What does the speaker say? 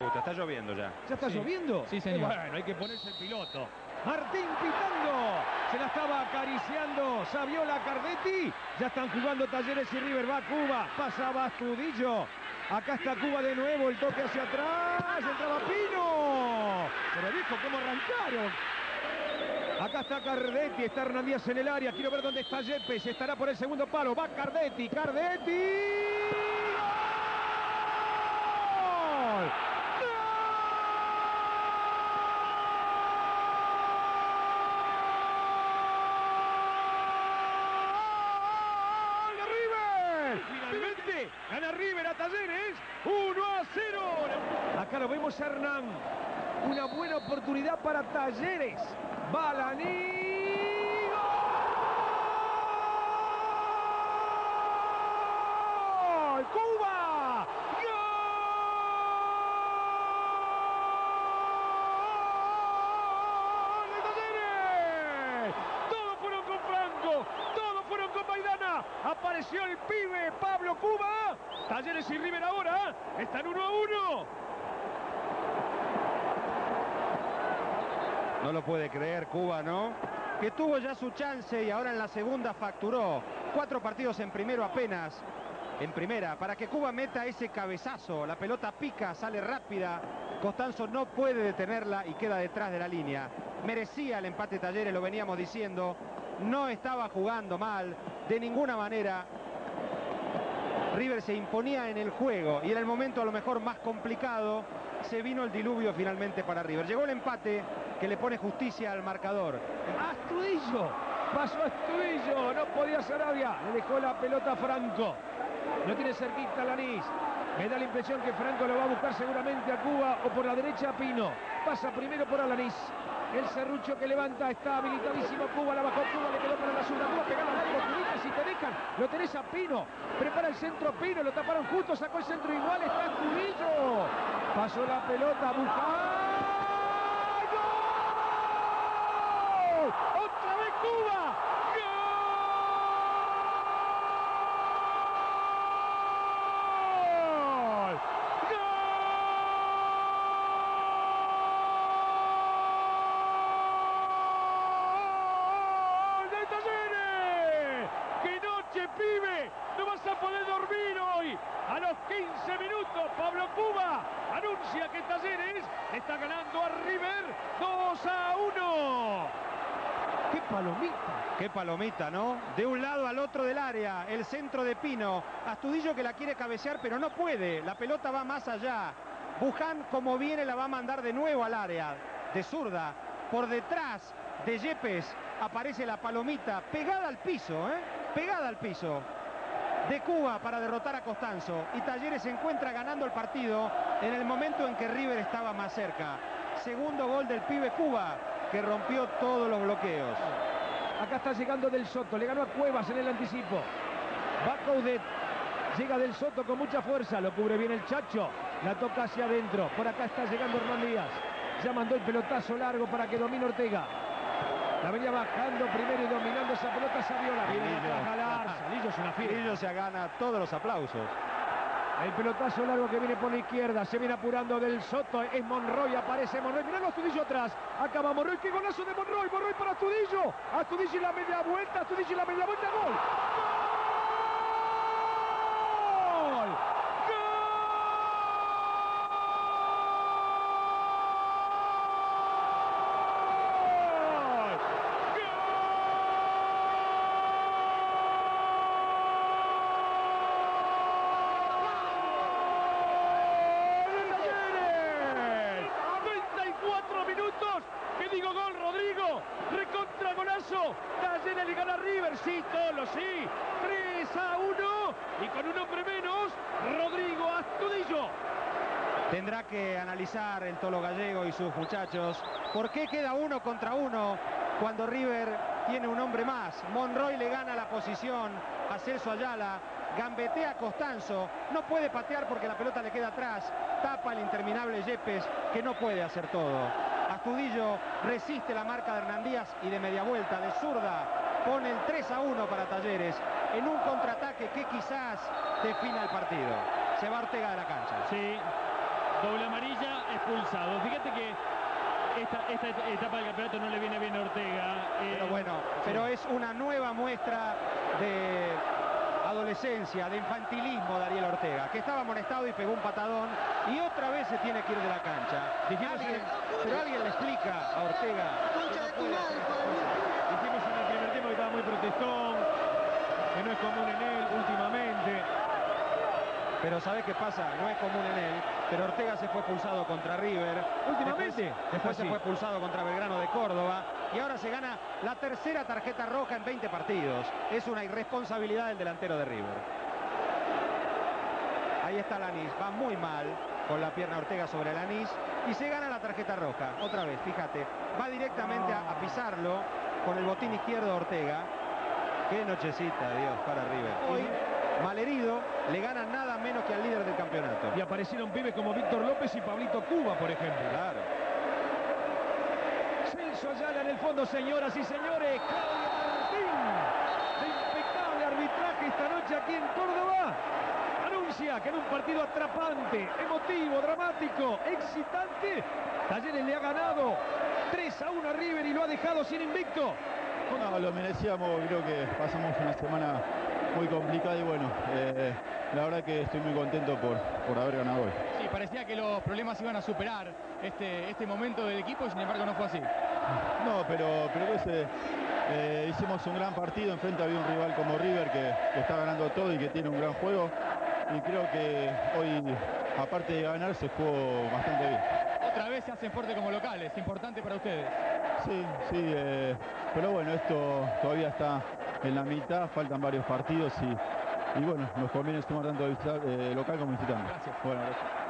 Está lloviendo ya. ¿Ya está lloviendo? Sí, señor. Bueno, hay que ponerse el piloto. Martín pitando. Se la estaba acariciando Saviola Cardetti. Ya están jugando Talleres y River. Va Cuba. Pasaba Astudillo. Acá está Cuba de nuevo. El toque hacia atrás. Entraba Pino. Pero viejo, ¿cómo arrancaron? Acá está Cardetti. Está Hernández en el área. Quiero ver dónde está Yepes. Estará por el segundo palo. Va Cardetti. Cardetti. ¡Gol! Finalmente gana River a Talleres 1-0. Acá lo vemos a Hernán. Una buena oportunidad para Talleres. Balaní. ¡Gol! ¡Cuba! ¡Gol de Talleres! Todos fueron con Franco. Todos fueron con Maidana. Apareció el pibe Pablo Cuba. Talleres y River ahora están 1-1. No lo puede creer Cuba, ¿no? Que tuvo ya su chance y ahora en la segunda facturó. 4 partidos en primero apenas. En primera, para que Cuba meta ese cabezazo. La pelota pica, sale rápida. Costanzo no puede detenerla y queda detrás de la línea. Merecía el empate Talleres, lo veníamos diciendo. No estaba jugando mal, de ninguna manera. River se imponía en el juego y en el momento a lo mejor más complicado se vino el diluvio finalmente para River. Llegó el empate que le pone justicia al marcador. Astudillo, pasó Astudillo, no podía Sarabia, le dejó la pelota a Franco. Lo tiene cerquita Lanís. Me da la impresión que Franco lo va a buscar seguramente a Cuba o por la derecha a Pino. Pasa primero por Alanís. El serrucho que levanta está habilitadísimo. Cuba la bajó, Cuba le quedó para la zurda. Cuba pegada al arco, Cubita, si te dejan, lo tenés a Pino. Prepara el centro Pino, lo taparon justo, sacó el centro igual, está Astudillo. Pasó la pelota a Buján. ¡Gol! ¡Otra vez Cuba! Pibe, no vas a poder dormir hoy. A los 15 minutos, Pablo Cuba anuncia que Talleres está ganando a River 2-1. ¡Qué palomita! Qué palomita, ¿no? De un lado al otro del área, el centro de Pino. Astudillo que la quiere cabecear, pero no puede. La pelota va más allá. Buján, como viene, la va a mandar de nuevo al área. De zurda. Por detrás de Yepes aparece la palomita pegada al piso, pegada al piso de Cuba para derrotar a Costanzo. Y Talleres se encuentra ganando el partido en el momento en que River estaba más cerca. Segundo gol del pibe Cuba, que rompió todos los bloqueos. Acá está llegando Del Soto, le ganó a Cuevas en el anticipo. Va Coudet, llega Del Soto con mucha fuerza, lo cubre bien el Chacho, la toca hacia adentro. Por acá está llegando Hernán Díaz, ya mandó el pelotazo largo para que domine Ortega. La venía bajando primero y dominando esa pelota Saviola. Viene atrás Galarza. Lillo es una fiera. Lillo se gana todos los aplausos. El pelotazo largo que viene por la izquierda. Se viene apurando Del Soto. Es Monroy. Aparece Monroy. Mirá Astudillo atrás. Acaba Monroy. ¡Qué golazo de Monroy! Monroy para Astudillo. Astudillo y la media vuelta. Astudillo y la media vuelta. ¡Gol! ¡Gol! Recontra golazo. Talleres le gana a River. Sí, Tolo, sí. 3-1. Y con un hombre menos, Rodrigo Astudillo. Tendrá que analizar el Tolo Gallego y sus muchachos. ¿Por qué queda 1 contra 1 cuando River tiene un hombre más? Monroy le gana la posición a Celso Ayala. Gambetea a Costanzo. No puede patear porque la pelota le queda atrás. Tapa el interminable Yepes, que no puede hacer todo. Astudillo resiste la marca de Hernán Díaz y de media vuelta, de zurda, pone el 3-1 para Talleres en un contraataque que quizás defina el partido. Se va Ortega de la cancha. Sí, doble amarilla expulsado. Fíjate que esta etapa del campeonato no le viene bien a Ortega. Pero bueno, pero es una nueva muestra de adolescencia, de infantilismo de Ariel Ortega, que estaba amonestado y pegó un patadón y otra vez se tiene que ir de la cancha. Pero alguien le explica a Ortega que no puede hacer estas cosas. Dijimos en el primer tiempo que estaba muy protestón, que no es común en él últimamente. Pero ¿sabés qué pasa? No es común en él, pero Ortega se fue expulsado contra River. Últimamente. Después se fue expulsado contra Belgrano de Córdoba. Y ahora se gana la tercera tarjeta roja en 20 partidos. Es una irresponsabilidad del delantero de River. Ahí está Lanís. Va muy mal con la pierna Ortega sobre Lanís. Y se gana la tarjeta roja. Otra vez, fíjate. Va directamente a pisarlo con el botín izquierdo de Ortega. Qué nochecita, Dios, para River. Hoy, malherido, le gana nada menos que al líder del campeonato. Y aparecieron pibes como Víctor López y Pablito Cuba, por ejemplo. Claro. Celso Ayala en el fondo, señoras y señores. Claudio Martín, de impecable arbitraje esta noche aquí en Córdoba, anuncia que en un partido atrapante, emotivo, dramático, excitante, Talleres le ha ganado 3-1 a River y lo ha dejado sin invicto. No, lo merecíamos, creo que pasamos una semana muy complicada y bueno, la verdad que estoy muy contento por haber ganado hoy. Sí, parecía que los problemas iban a superar este momento del equipo y sin embargo no fue así. No, pero hicimos un gran partido, enfrente había un rival como River que está ganando todo y que tiene un gran juego y creo que hoy, aparte de ganar, se jugó bastante bien. Otra vez se hacen fuerte como locales, importante para ustedes. Sí, pero bueno, esto todavía está en la mitad, faltan varios partidos y bueno, nos conviene sumar tanto local como visitante. Gracias. Bueno, gracias.